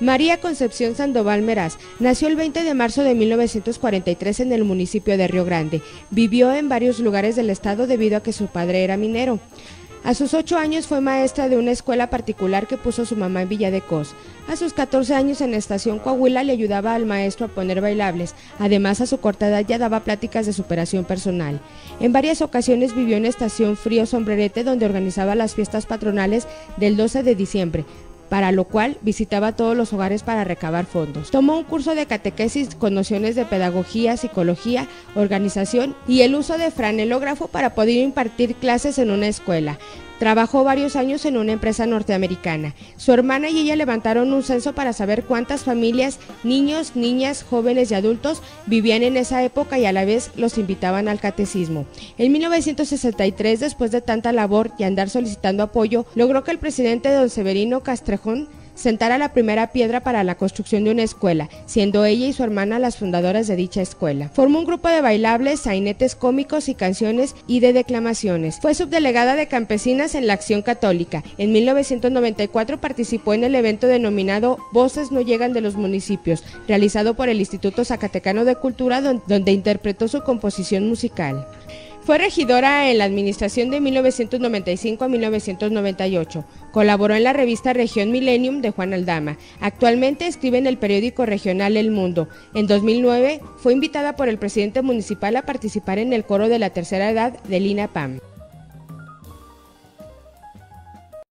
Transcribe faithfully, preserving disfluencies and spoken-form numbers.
María Concepción Sandoval Meraz nació el veinte de marzo de mil novecientos cuarenta y tres en el municipio de Río Grande. Vivió en varios lugares del estado debido a que su padre era minero. A sus ocho años fue maestra de una escuela particular que puso su mamá en Villa de Cos. A sus catorce años en la estación Coahuila le ayudaba al maestro a poner bailables. Además, a su corta edad ya daba pláticas de superación personal. En varias ocasiones vivió en la estación Frío Sombrerete, donde organizaba las fiestas patronales del doce de diciembre. Para lo cual visitaba todos los hogares para recabar fondos. Tomó un curso de catequesis con nociones de pedagogía, psicología, organización y el uso de franelógrafo para poder impartir clases en una escuela. Trabajó varios años en una empresa norteamericana. Su hermana y ella levantaron un censo para saber cuántas familias, niños, niñas, jóvenes y adultos vivían en esa época y a la vez los invitaban al catecismo. En mil novecientos sesenta y tres, después de tanta labor y andar solicitando apoyo, logró que el presidente don Severino Castrejón sentara la primera piedra para la construcción de una escuela, siendo ella y su hermana las fundadoras de dicha escuela. Formó un grupo de bailables, sainetes cómicos y canciones y de declamaciones. Fue subdelegada de campesinas en la Acción Católica. En mil novecientos noventa y cuatro participó en el evento denominado Voces no llegan de los municipios, realizado por el Instituto Zacatecano de Cultura, donde interpretó su composición musical. Fue regidora en la administración de mil novecientos noventa y cinco a mil novecientos noventa y ocho. Colaboró en la revista Región Millennium de Juan Aldama. Actualmente escribe en el periódico regional El Mundo. En dos mil nueve fue invitada por el presidente municipal a participar en el coro de la tercera edad del INAPAM.